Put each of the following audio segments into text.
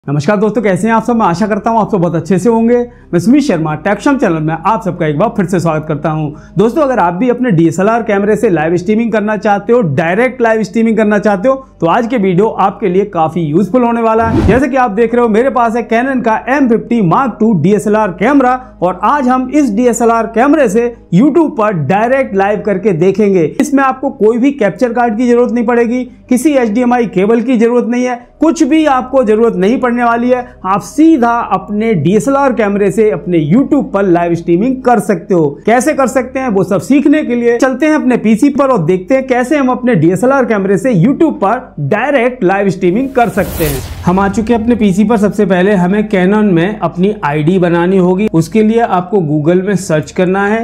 नमस्कार दोस्तों, कैसे हैं आप सब। मैं आशा करता हूं आप सब बहुत अच्छे से होंगे। मैं सुमित शर्मा टेक्शम चैनल में आप सबका एक बार फिर से स्वागत करता हूं। दोस्तों, अगर आप भी अपने डीएसएलआर कैमरे से लाइव स्ट्रीमिंग करना चाहते हो, डायरेक्ट लाइव स्ट्रीमिंग करना चाहते हो, तो आज के वीडियो आपके लिए काफी यूजफुल होने वाला है। जैसे कि आप देख रहे हो, मेरे पास है कैनन का M50 Mark II DSLR camera और आज हम इस डीएसएलआर कैमरे से यूट्यूब पर डायरेक्ट लाइव करके देखेंगे। इसमें आपको कोई भी कैप्चर कार्ड की जरूरत नहीं पड़ेगी, किसी HDMI केबल की जरूरत नहीं है, कुछ भी आपको जरूरत नहीं पड़ने वाली है। आप सीधा अपने डीएसएलआर कैमरे से अपने YouTube पर लाइव स्ट्रीमिंग कर सकते हो। कैसे कर सकते हैं वो सब सीखने के लिए चलते हैं अपने पीसी पर और देखते हैं कैसे हम अपने डीएसएलआर कैमरे से YouTube पर डायरेक्ट लाइव स्ट्रीमिंग कर सकते हैं। हम आ चुके हैं अपने पीसी पर। सबसे पहले हमें कैनन में अपनी आईडी बनानी होगी। उसके लिए आपको गूगल में सर्च करना है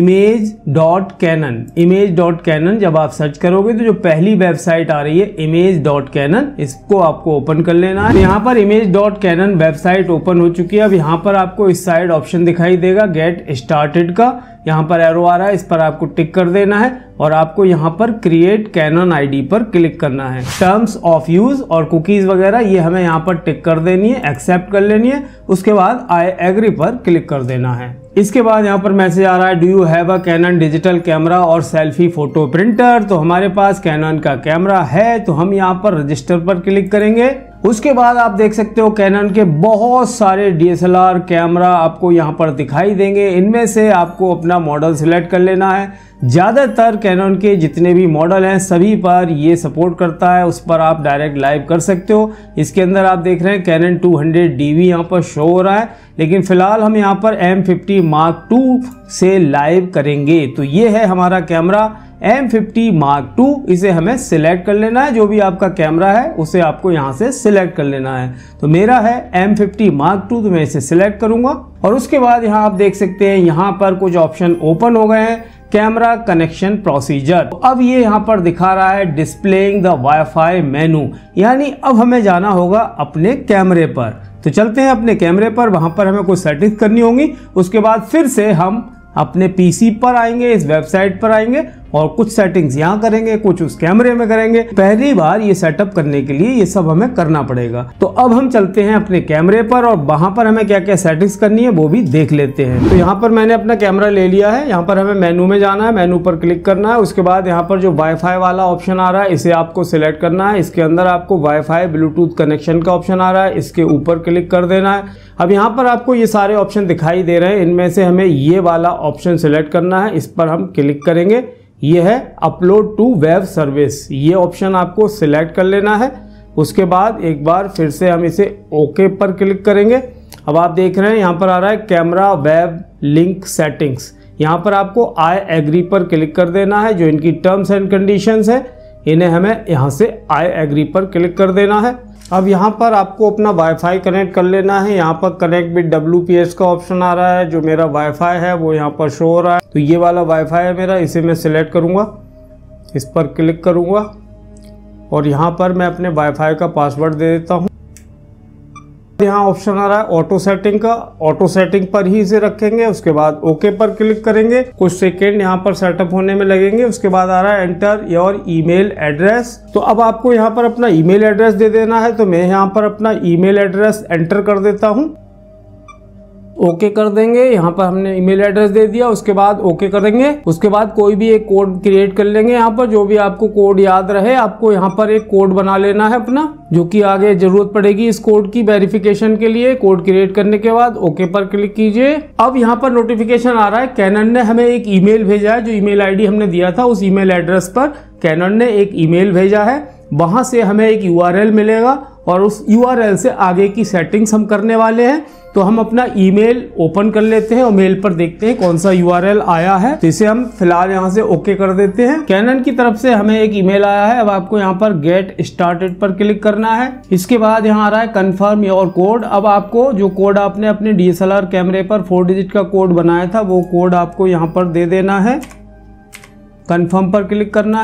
image.canon। image.canon जब आप सर्च करोगे तो जो पहली वेबसाइट आ रही है image.canon, इसको आपको ओपन कर लेना है। यहाँ पर image.canon वेबसाइट ओपन हो चुकी है। अब यहाँ पर आपको इस साइड ऑप्शन दिखाई देगा गेट स्टार्टेड का, यहाँ पर एरो आ रहा है, इस पर आपको टिक कर देना है और आपको यहाँ पर क्रिएट कैनन आईडी पर क्लिक करना है। टर्म्स ऑफ यूज और कुकीज वगैरह ये हमें यहाँ पर टिक कर देनी है, एक्सेप्ट कर लेनी है। उसके बाद आई एग्री पर क्लिक कर देना है। इसके बाद यहाँ पर मैसेज आ रहा है, do you have a Canon digital camera और सेल्फी फोटो प्रिंटर। तो हमारे पास कैनन का कैमरा है, तो हम यहाँ पर रजिस्टर पर क्लिक करेंगे। उसके बाद आप देख सकते हो कैनन के बहुत सारे डीएसएलआर कैमरा आपको यहाँ पर दिखाई देंगे। इनमें से आपको अपना मॉडल सिलेक्ट कर लेना है। ज़्यादातर कैनन के जितने भी मॉडल हैं सभी पर ये सपोर्ट करता है, उस पर आप डायरेक्ट लाइव कर सकते हो। इसके अंदर आप देख रहे हैं कैनन 200DV यहाँ पर शो हो रहा है, लेकिन फिलहाल हम यहाँ पर M50 Mark II से लाइव करेंगे। तो ये है हमारा कैमरा M50 Mark II। इसे हमें सिलेक्ट कर लेना है। जो भी आपका कैमरा है उसे आपको यहाँ से सिलेक्ट कर लेना है। तो मेरा है M50 Mark II, तो मैं इसे सिलेक्ट करूंगा और उसके बाद यहाँ आप देख सकते हैं यहाँ पर कुछ ऑप्शन ओपन हो गए हैं। कैमरा कनेक्शन प्रोसीजर, अब ये यहाँ पर दिखा रहा है डिस्प्लेइंग द वाईफाई मेनू, यानी अब हमें जाना होगा अपने कैमरे पर। तो चलते हैं अपने कैमरे पर, वहां पर हमें कुछ सेटिंग करनी होंगी। उसके बाद फिर से हम अपने पीसी पर आएंगे, इस वेबसाइट पर आएंगे और कुछ सेटिंग्स यहाँ करेंगे, कुछ उस कैमरे में करेंगे। पहली बार ये सेटअप करने के लिए ये सब हमें करना पड़ेगा। तो अब हम चलते हैं अपने कैमरे पर और वहां पर हमें क्या क्या सेटिंग्स करनी है वो भी देख लेते हैं। तो यहाँ पर मैंने अपना कैमरा ले लिया है। यहाँ पर हमें मेनू में जाना है, मेनू पर क्लिक करना है। उसके बाद यहाँ पर जो वाईफाई वाला ऑप्शन आ रहा है इसे आपको सिलेक्ट करना है। इसके अंदर आपको वाईफाई ब्लूटूथ कनेक्शन का ऑप्शन आ रहा है, इसके ऊपर क्लिक कर देना है। अब यहाँ पर आपको ये सारे ऑप्शन दिखाई दे रहे हैं, इनमें से हमें ये वाला ऑप्शन सिलेक्ट करना है। इस पर हम क्लिक करेंगे। ये है अपलोड टू वेब सर्विस, ये ऑप्शन आपको सिलेक्ट कर लेना है। उसके बाद एक बार फिर से हम इसे ओके पर क्लिक करेंगे। अब आप देख रहे हैं यहाँ पर आ रहा है कैमरा वेब लिंक सेटिंग्स। यहाँ पर आपको आई एग्री पर क्लिक कर देना है। जो इनकी टर्म्स एंड कंडीशंस है इन्हें हमें यहाँ से आई एग्री पर क्लिक कर देना है। अब यहाँ पर आपको अपना वाईफाई कनेक्ट कर लेना है। यहाँ पर कनेक्ट विद WPS का ऑप्शन आ रहा है। जो मेरा वाईफाई है वो यहाँ पर शो हो रहा है, तो ये वाला वाईफाई है मेरा, इसे मैं सिलेक्ट करूँगा, इस पर क्लिक करूँगा और यहाँ पर मैं अपने वाईफाई का पासवर्ड दे देता हूँ। यहाँ ऑप्शन आ रहा है ऑटो सेटिंग का, ऑटो सेटिंग पर ही इसे रखेंगे। उसके बाद ओके पर क्लिक करेंगे। कुछ सेकेंड यहाँ पर सेटअप होने में लगेंगे। उसके बाद आ रहा है एंटर योर ईमेल एड्रेस। तो अब आपको यहाँ पर अपना ईमेल एड्रेस दे देना है। तो मैं यहाँ पर अपना ईमेल एड्रेस एंटर कर देता हूँ, ओके कर देंगे। यहाँ पर हमने ईमेल एड्रेस दे दिया, उसके बाद ओके करेंगे। उसके बाद कोई भी एक कोड क्रिएट कर लेंगे। यहाँ पर जो भी आपको कोड याद रहे, आपको यहाँ पर एक कोड बना लेना है अपना, जो कि आगे जरूरत पड़ेगी इस कोड की वेरिफिकेशन के लिए। कोड क्रिएट करने के बाद ओके पर क्लिक कीजिए। अब यहाँ पर नोटिफिकेशन आ रहा है कैनन ने हमें एक ईमेल भेजा है। जो ईमेल आईडी हमने दिया था उस ईमेल एड्रेस पर कैनन ने एक ईमेल भेजा है। वहां से हमें एक URL मिलेगा और उस URL से आगे की सेटिंग्स हम करने वाले हैं। तो हम अपना ईमेल ओपन कर लेते हैं और मेल पर देखते हैं कौन सा URL आया है। तो इसे हम फिलहाल यहाँ से ओके कर देते हैं। कैनन की तरफ से हमें एक ईमेल आया है। अब आपको यहाँ पर गेट स्टार्टेड पर क्लिक करना है। इसके बाद यहाँ आ रहा है कंफर्म योर कोड। अब आपको जो कोड आपने अपने DSLR कैमरे पर 4 डिजिट का कोड बनाया था वो कोड आपको यहाँ पर दे देना है। कंफर्म पर क्लिक करना है।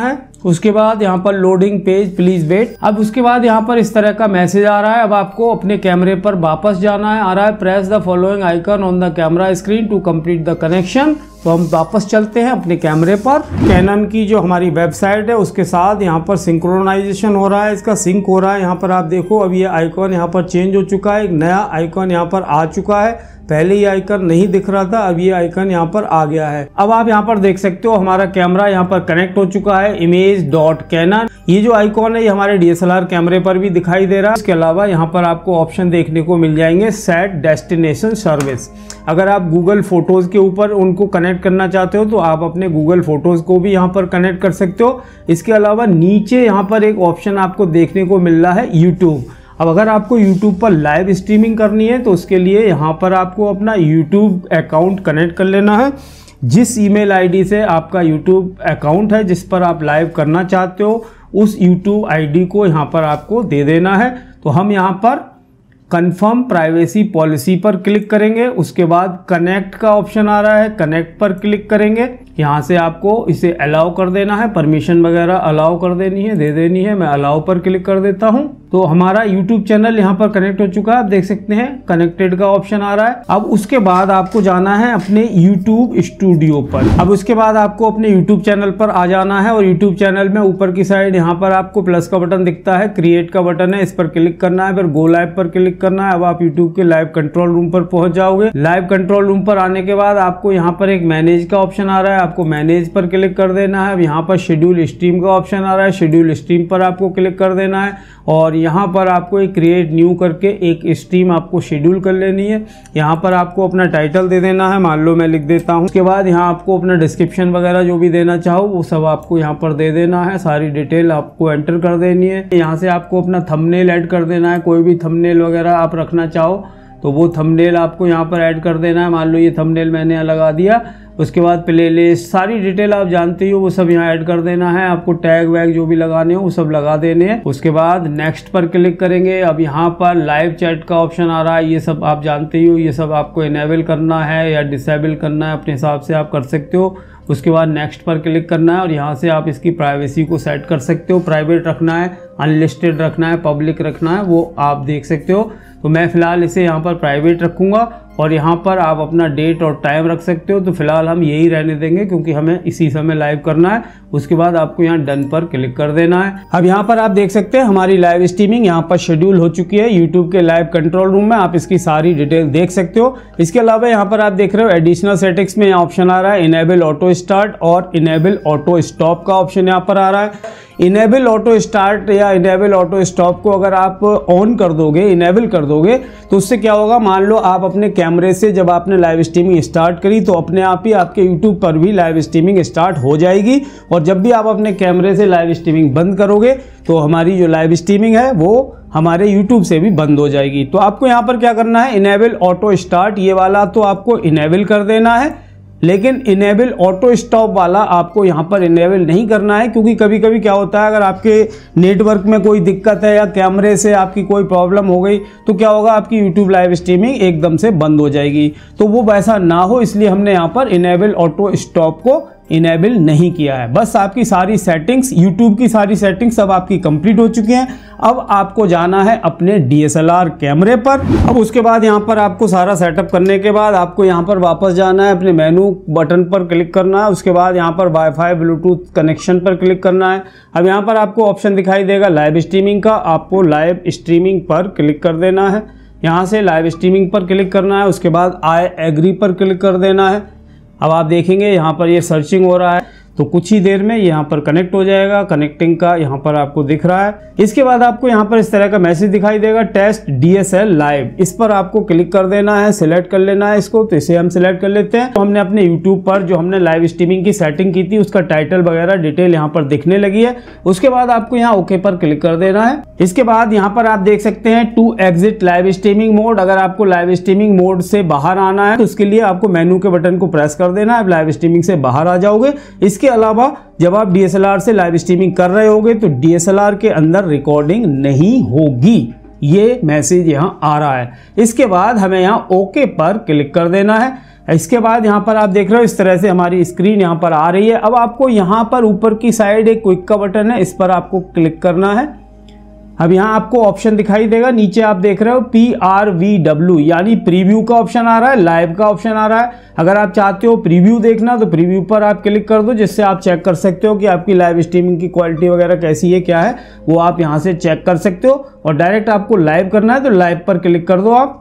उसके बाद यहाँ पर लोडिंग पेज प्लीज वेट। अब उसके बाद यहाँ पर इस तरह का मैसेज आ रहा है। अब आपको अपने कैमरे पर वापस जाना है। आ रहा है press the following icon on the camera screen to complete the connection. तो हम वापस चलते हैं अपने कैमरे पर। कैनन की जो हमारी वेबसाइट है उसके साथ यहाँ पर सिंक्रोनाइजेशन हो रहा है, इसका सिंक हो रहा है। यहाँ पर आप देखो अब ये आइकॉन यहाँ पर चेंज हो चुका है, एक नया आइकॉन यहाँ पर आ चुका है। पहले ये आइकन नहीं दिख रहा था, अब ये आइकन यहाँ पर आ गया है। अब आप यहाँ पर देख सकते हो हमारा कैमरा यहाँ पर कनेक्ट हो चुका है image.canon। ये जो आइकॉन है ये हमारे DSLR कैमरे पर भी दिखाई दे रहा है। इसके अलावा यहाँ पर आपको ऑप्शन देखने को मिल जाएंगे सेट डेस्टिनेशन सर्विस। अगर आप गूगल फोटोज के ऊपर उनको कनेक्ट करना चाहते हो तो आप अपने गूगल फोटोज को भी यहाँ पर कनेक्ट कर सकते हो। इसके अलावा नीचे यहाँ पर एक ऑप्शन आपको देखने को मिल रहा है यूट्यूब। अब अगर आपको YouTube पर लाइव स्ट्रीमिंग करनी है तो उसके लिए यहाँ पर आपको अपना YouTube अकाउंट कनेक्ट कर लेना है। जिस ईमेल आईडी से आपका YouTube अकाउंट है जिस पर आप लाइव करना चाहते हो उस YouTube आईडी को यहाँ पर आपको दे देना है। तो हम यहाँ पर कन्फर्म प्राइवेसी पॉलिसी पर क्लिक करेंगे। उसके बाद कनेक्ट का ऑप्शन आ रहा है, कनेक्ट पर क्लिक करेंगे। यहाँ से आपको इसे अलाउ कर देना है, परमिशन वगैरह अलाउ कर देनी है, दे देनी है। मैं अलाउ पर क्लिक कर देता हूँ। तो हमारा YouTube चैनल यहाँ पर कनेक्ट हो चुका है। आप देख सकते हैं कनेक्टेड का ऑप्शन आ रहा है। अब उसके बाद आपको जाना है अपने YouTube स्टूडियो पर। अब उसके बाद आपको अपने YouTube चैनल पर आ जाना है और YouTube चैनल में ऊपर की साइड यहाँ पर आपको प्लस का बटन दिखता है, क्रिएट का बटन है, इस पर क्लिक करना है, फिर गो लाइव पर क्लिक करना है। अब आप YouTube के लाइव कंट्रोल रूम पर पहुंच जाओगे। लाइव कंट्रोल रूम पर आने के बाद आपको यहाँ पर एक मैनेज का ऑप्शन आ रहा है, आपको मैनेज पर क्लिक कर देना है। अब यहाँ पर शेड्यूल स्ट्रीम का ऑप्शन आ रहा है, शेड्यूल स्ट्रीम पर आपको क्लिक कर देना है और यहाँ पर आपको एक क्रिएट न्यू करके एक स्ट्रीम आपको शेड्यूल कर लेनी है। यहाँ पर आपको अपना टाइटल दे देना है, मान लो मैं लिख देता हूँ। उसके बाद यहाँ आपको अपना डिस्क्रिप्शन वगैरह जो भी देना चाहो वो सब आपको यहाँ पर दे देना है, सारी डिटेल आपको एंटर कर देनी है। यहाँ से आपको अपना थंबनेल ऐड कर देना है, कोई भी थंबनेल वगैरह आप रखना चाहो तो वो थंबनेल आपको यहाँ पर ऐड कर देना है। मान लो ये थंबनेल मैंने लगा दिया। उसके बाद प्लेलिस्ट सारी डिटेल आप जानते हो वो सब यहाँ ऐड कर देना है। आपको टैग वैग जो भी लगाने हो वो सब लगा देने हैं। उसके बाद नेक्स्ट पर क्लिक करेंगे। अब यहाँ पर लाइव चैट का ऑप्शन आ रहा है, ये सब आप जानते ही हो, ये सब आपको इनेबल करना है या डिसेबल करना है, अपने हिसाब से आप कर सकते हो। उसके बाद नेक्स्ट पर क्लिक करना है और यहाँ से आप इसकी प्राइवेसी को सेट कर सकते हो। प्राइवेट रखना है, अनलिस्टेड रखना है, पब्लिक रखना है, वो आप देख सकते हो। तो मैं फ़िलहाल इसे यहाँ पर प्राइवेट रखूँगा और यहाँ पर आप अपना डेट और टाइम रख सकते हो। तो फिलहाल हम यही रहने देंगे क्योंकि हमें इसी समय लाइव करना है। उसके बाद आपको यहाँ डन पर क्लिक कर देना है। अब यहाँ पर आप देख सकते हैं हमारी लाइव स्ट्रीमिंग यहाँ पर शेड्यूल हो चुकी है यूट्यूब के लाइव कंट्रोल रूम में। आप इसकी सारी डिटेल देख सकते हो। इसके अलावा यहाँ पर आप देख रहे हो एडिशनल सेटिंग्स में ऑप्शन आ रहा है इनेबल ऑटो स्टार्ट और इनेबल ऑटो स्टॉप का ऑप्शन यहाँ पर आ रहा है। इनेबल ऑटो स्टार्ट या इनेबल ऑटो स्टॉप को अगर आप ऑन कर दोगे, इनेबल कर दोगे, तो उससे क्या होगा, मान लो आप अपने कैमरे से जब आपने लाइव स्ट्रीमिंग स्टार्ट करी तो अपने आप ही आपके यूट्यूब पर भी लाइव स्ट्रीमिंग स्टार्ट हो जाएगी। और जब भी आप अपने कैमरे से लाइव स्ट्रीमिंग बंद करोगे तो हमारी जो लाइव स्ट्रीमिंग है वो हमारे यूट्यूब से भी बंद हो जाएगी। तो आपको यहाँ पर क्या करना है, इनेबल ऑटो स्टार्ट ये वाला तो आपको इनेबल कर देना है, लेकिन इनेबल ऑटो स्टॉप वाला आपको यहाँ पर इनेबल नहीं करना है। क्योंकि कभी कभी क्या होता है, अगर आपके नेटवर्क में कोई दिक्कत है या कैमरे से आपकी कोई प्रॉब्लम हो गई तो क्या होगा, आपकी यूट्यूब लाइव स्ट्रीमिंग एकदम से बंद हो जाएगी। तो वो वैसा ना हो इसलिए हमने यहाँ पर इनेबल ऑटो स्टॉप को इनेबल नहीं किया है। बस आपकी सारी सेटिंग्स, यूट्यूब की सारी सेटिंग्स अब आपकी कंप्लीट हो चुकी हैं। अब आपको जाना है अपने DSLR कैमरे पर। अब उसके बाद यहाँ पर आपको सारा सेटअप करने के बाद आपको यहाँ पर वापस जाना है, अपने मेनू बटन पर क्लिक करना है। उसके बाद यहाँ पर वाईफाई ब्लूटूथ कनेक्शन पर क्लिक करना है। अब यहाँ पर आपको ऑप्शन दिखाई देगा लाइव स्ट्रीमिंग का, आपको लाइव स्ट्रीमिंग पर क्लिक कर देना है। यहाँ से लाइव स्ट्रीमिंग पर क्लिक करना है। उसके बाद आई एग्री पर क्लिक कर देना है। अब आप देखेंगे यहाँ पर ये सर्चिंग हो रहा है, तो कुछ ही देर में यहाँ पर कनेक्ट हो जाएगा। कनेक्टिंग का यहाँ पर आपको दिख रहा है। इसके बाद आपको यहाँ पर इस तरह का मैसेज दिखाई देगा, टेस्ट DSL लाइव। इस पर आपको क्लिक कर देना है, सिलेक्ट कर लेना है इसको। तो इसे हम सिलेक्ट कर लेते हैं। तो हमने अपने यूट्यूब पर जो हमने लाइव स्ट्रीमिंग की सेटिंग की थी उसका टाइटल वगैरह डिटेल यहाँ पर दिखने लगी है। उसके बाद आपको यहाँ ओके पर क्लिक कर देना है। इसके बाद यहाँ पर आप देख सकते हैं to exit live streaming mode. अगर आपको लाइव स्ट्रीमिंग मोड से बाहर आना है तो उसके लिए आपको मेनू के बटन को प्रेस कर देना है, लाइव स्ट्रीमिंग से बाहर आ जाओगे। इसके अलावा जब आप DSLR से लाइव स्ट्रीमिंग कर रहे होगे तो DSLR के अंदर रिकॉर्डिंग नहीं होगी, ये मैसेज यहाँ आ रहा है। इसके बाद हमें यहाँ ओके पर क्लिक कर देना है। इसके बाद यहाँ पर आप देख रहे हो इस तरह से हमारी स्क्रीन यहाँ पर आ रही है। अब आपको यहाँ पर ऊपर की साइड एक क्विक का बटन है, इस पर आपको क्लिक करना है। अब यहाँ आपको ऑप्शन दिखाई देगा, नीचे आप देख रहे हो PRVW यानी प्रीव्यू का ऑप्शन आ रहा है, लाइव का ऑप्शन आ रहा है। अगर आप चाहते हो प्रीव्यू देखना तो प्रीव्यू पर आप क्लिक कर दो, जिससे आप चेक कर सकते हो कि आपकी लाइव स्ट्रीमिंग की क्वालिटी वगैरह कैसी है, क्या है, वो आप यहाँ से चेक कर सकते हो। और डायरेक्ट आपको लाइव करना है तो लाइव पर क्लिक कर दो, आप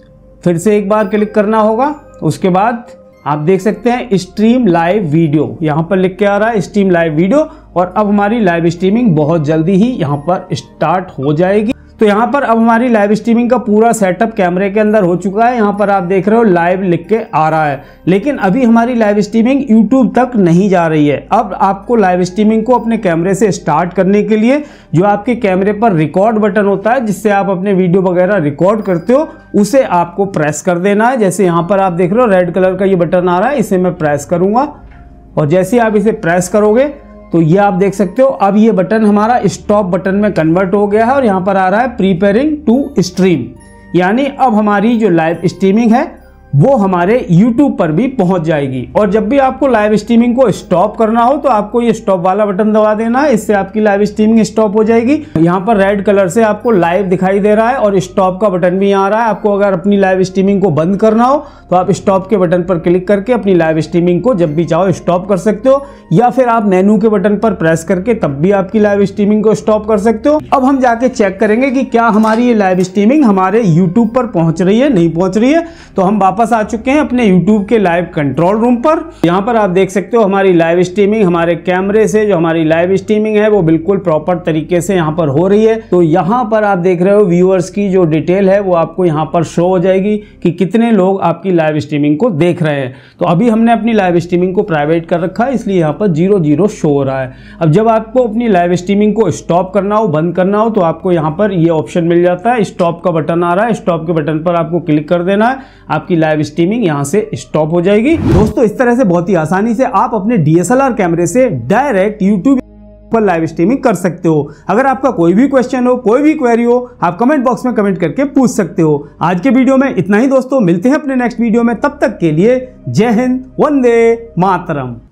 फिर से एक बार क्लिक करना होगा। उसके बाद आप देख सकते हैं स्ट्रीम लाइव वीडियो, यहाँ पर लिख के आ रहा है स्ट्रीम लाइव वीडियो। और अब हमारी लाइव स्ट्रीमिंग बहुत जल्दी ही यहाँ पर स्टार्ट हो जाएगी। तो यहाँ पर अब हमारी लाइव स्ट्रीमिंग का पूरा सेटअप कैमरे के अंदर हो चुका है। यहाँ पर आप देख रहे हो लाइव लिख के आ रहा है, लेकिन अभी हमारी लाइव स्ट्रीमिंग YouTube तक नहीं जा रही है। अब आपको लाइव स्ट्रीमिंग को अपने कैमरे से स्टार्ट करने के लिए जो आपके कैमरे पर रिकॉर्ड बटन होता है, जिससे आप अपने वीडियो वगैरह रिकॉर्ड करते हो, उसे आपको प्रेस कर देना है। जैसे यहाँ पर आप देख रहे हो रेड कलर का ये बटन आ रहा है, इसे मैं प्रेस करूंगा और जैसे आप इसे प्रेस करोगे तो ये आप देख सकते हो अब ये बटन हमारा स्टॉप बटन में कन्वर्ट हो गया है और यहाँ पर आ रहा है प्रीपेयरिंग टू स्ट्रीम, यानी अब हमारी जो लाइव स्ट्रीमिंग है वो हमारे YouTube पर भी पहुंच जाएगी। और जब भी आपको लाइव स्ट्रीमिंग को स्टॉप करना हो तो आपको ये स्टॉप वाला बटन दबा देना है, इससे आपकी लाइव स्ट्रीमिंग स्टॉप हो जाएगी। यहाँ पर रेड कलर से आपको लाइव दिखाई दे रहा है और स्टॉप का बटन भी यहाँ आ रहा है। आपको अगर अपनी लाइव स्ट्रीमिंग को बंद करना हो तो आप स्टॉप के बटन पर क्लिक करके अपनी लाइव स्ट्रीमिंग को जब भी चाहो स्टॉप कर सकते हो, या फिर आप मेनू के बटन पर प्रेस करके तब भी आपकी लाइव स्ट्रीमिंग को स्टॉप कर सकते हो। अब हम जाके चेक करेंगे कि क्या हमारी ये लाइव स्ट्रीमिंग हमारे YouTube पर पहुंच रही है, नहीं पहुंच रही है। तो हम वापस आ चुके हैं अपने YouTube के लाइव कंट्रोल रूम पर। यहाँ पर आप देख सकते हो हमारी लाइव स्ट्रीमिंग हमारे कैमरे से, जो हमारी लाइव स्ट्रीमिंग है वो बिल्कुल प्रॉपर तरीके से यहाँ पर हो रही है। तो यहाँ पर आप देख रहे हो व्यूअर्स की जो डिटेल है वो आपको यहाँ पर शो हो जाएगी कि कितने लोग आपकी लाइव स्ट्रीमिंग को देख रहे हैं। तो अभी हमने अपनी लाइव स्ट्रीमिंग को प्राइवेट कर रखा है, इसलिए यहाँ पर 0 शो हो रहा है। अब जब आपको अपनी लाइव स्ट्रीमिंग को स्टॉप करना हो, बंद करना हो, तो आपको यहाँ पर ये ऑप्शन मिल जाता है, स्टॉप का बटन आ रहा है, स्टॉप के बटन पर आपको क्लिक कर देना है, आपकी लाइव स्ट्रीमिंग यहाँ से स्टॉप हो जाएगी। दोस्तों इस तरह से बहुत ही आसानी से आप अपने DSLR कैमरे से डायरेक्ट YouTube पर लाइव स्ट्रीमिंग कर सकते हो। अगर आपका कोई भी क्वेश्चन हो, कोई भी क्वेरी हो, आप कमेंट बॉक्स में कमेंट करके पूछ सकते हो। आज के वीडियो में इतना ही दोस्तों, मिलते हैं अपने नेक्स्ट वीडियो में, तब तक के लिए जय हिंद, वंदे मातरम।